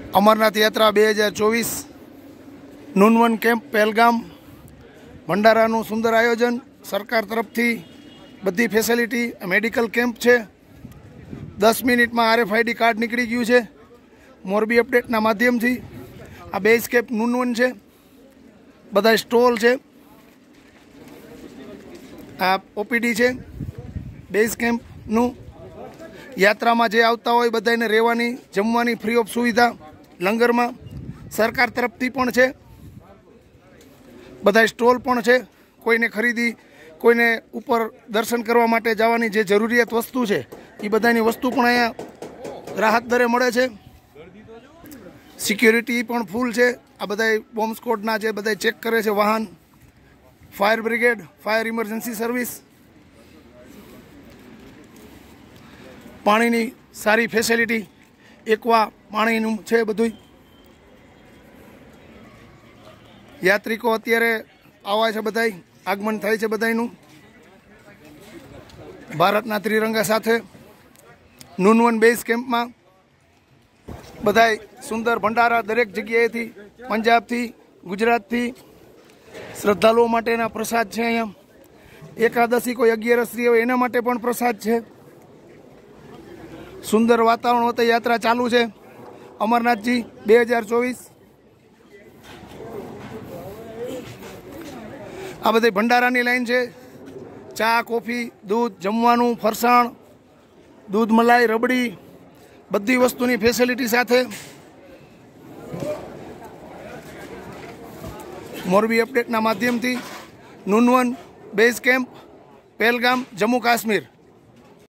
अमरनाथ यात्रा 2024 नूनवन केम्प पहलगाम भंडाराનું सुंदर आयोजन सरकार तरफथी बधी फेसिलिटी मेडिकल केम्प है। 10 मिनिट में RFID कार्ड निकली गयु है। मोरबी अपडेटना माध्यम थी आ बेस केम्प नूनवन है। बधा स्टॉल है। आ OPD है बेस केम्प नु। यात्रा में जे आवता होय बधाने रहेवानी जमवानी फ्री ऑफ सुविधा लंगर में सरकार तरफथी पण छे। बधा स्टॉल पण छे। कोईने खरीदी कोईने ऊपर दर्शन करवा माटे जवानी जे जरूरियात वस्तु है ये बधानी वस्तु पण अहींया राहत दरे मळे छे। सिक्योरिटी पण फूल है। आ बधाय बॉम्ब स्क्वॉडना जे बधाय चेक करे छे वाहन, fire brigade, fire emergency service, पाणीनी सारी फेसिलिटी एक्वा पाणीनुं छे बधुंय। यात्रिको अत्यारे आवा छे बधाय आगमन थाय छे बधायनुं भारतना त्रिरंगा साथे। नूनवन बेस केम्प में बधाय सुंदर भंडारा दरेक जग्याएथी पंजाब थी गुजरात थी श्रद्धालुओ माटेना प्रसाद छे। अहींया एकादशी कोई 11 होय एना माटे पण प्रसाद छे। सुंदर वातावरण होते यात्रा चालू है। अमरनाथ जी 2024 आ बधी भंडारानी लाइन है। चा कॉफी दूध जमवानुं फरसाण दूध मलाई रबड़ी बधी वस्तुनी फेसिलिटी साथे। मोरबी अपडेटना माध्यमथी नूनवन बेस केम्प पहलगाम जम्मू काश्मीर।